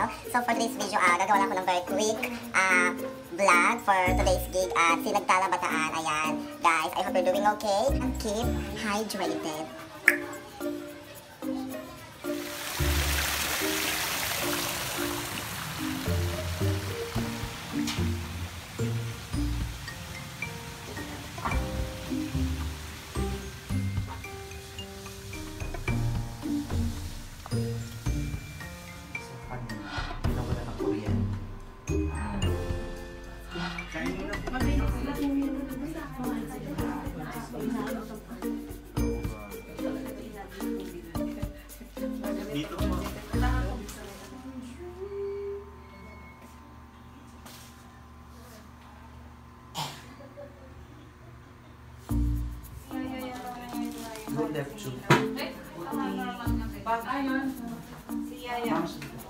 So for today's video, gagawa lang ako ng very quick vlog for today's gig at Sinagtala Bataan. Ayan, guys, I hope you're doing okay and keep hydrated. Left shoe. Si Yaya.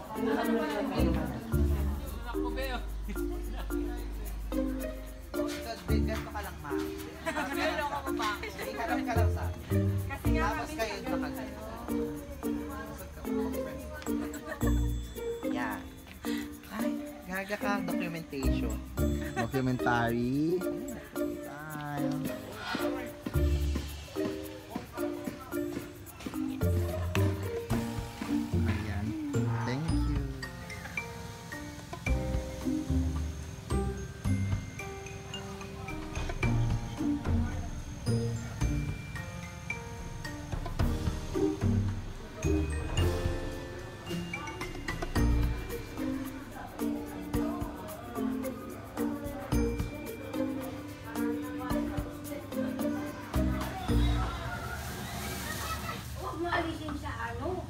Ganto ka lang, ma'am. Harap ka lang sa akin. Tapos kayo nakagal. Yan. Ay, gaga ka. Documentation. Documentary. Tayo. Ayan. Thank you. Alisin sa ano?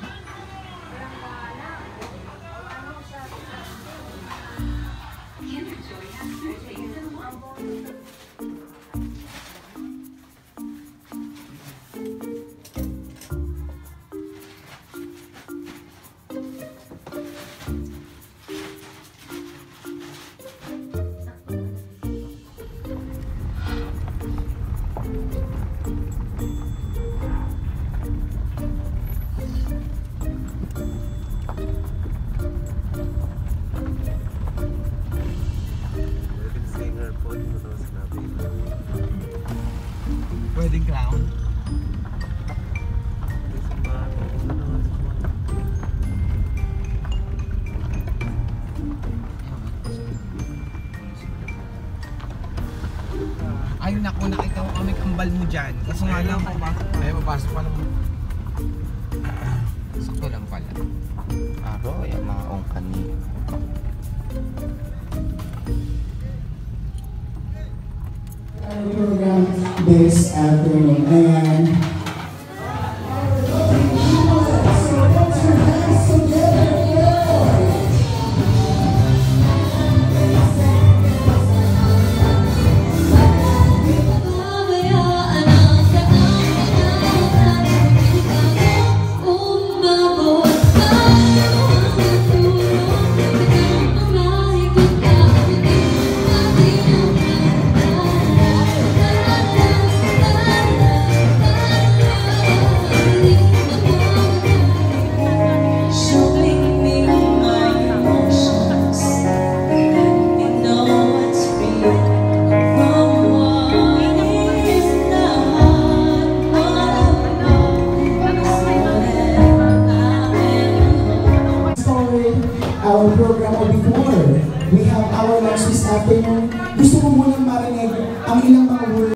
Wedding clown. Ay naku, nakita ko kami kambal mo dyan. Kaso nga lang, ay mapasok pa lang. Sakto lang pala. Aro, yung mga ongkani. Program this afternoon and our program or before we have our lunch this afternoon, gusto ko munang marinig ang ilang mga words.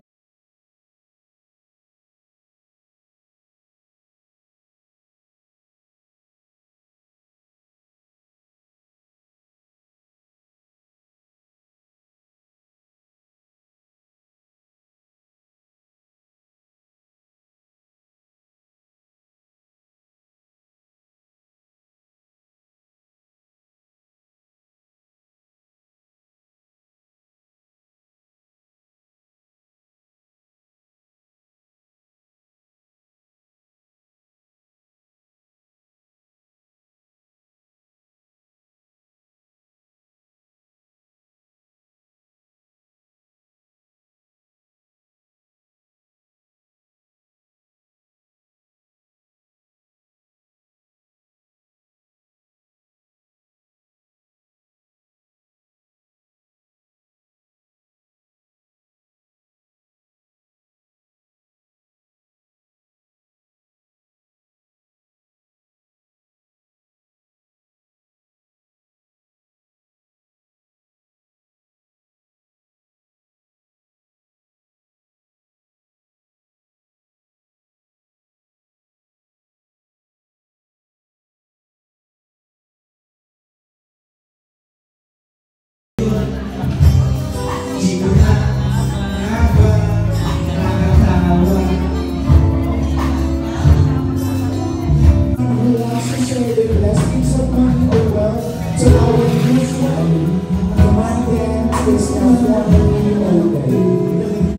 space now for